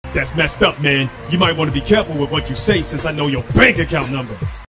That's messed up, man. You might want to be careful with what you say since I know your bank account number.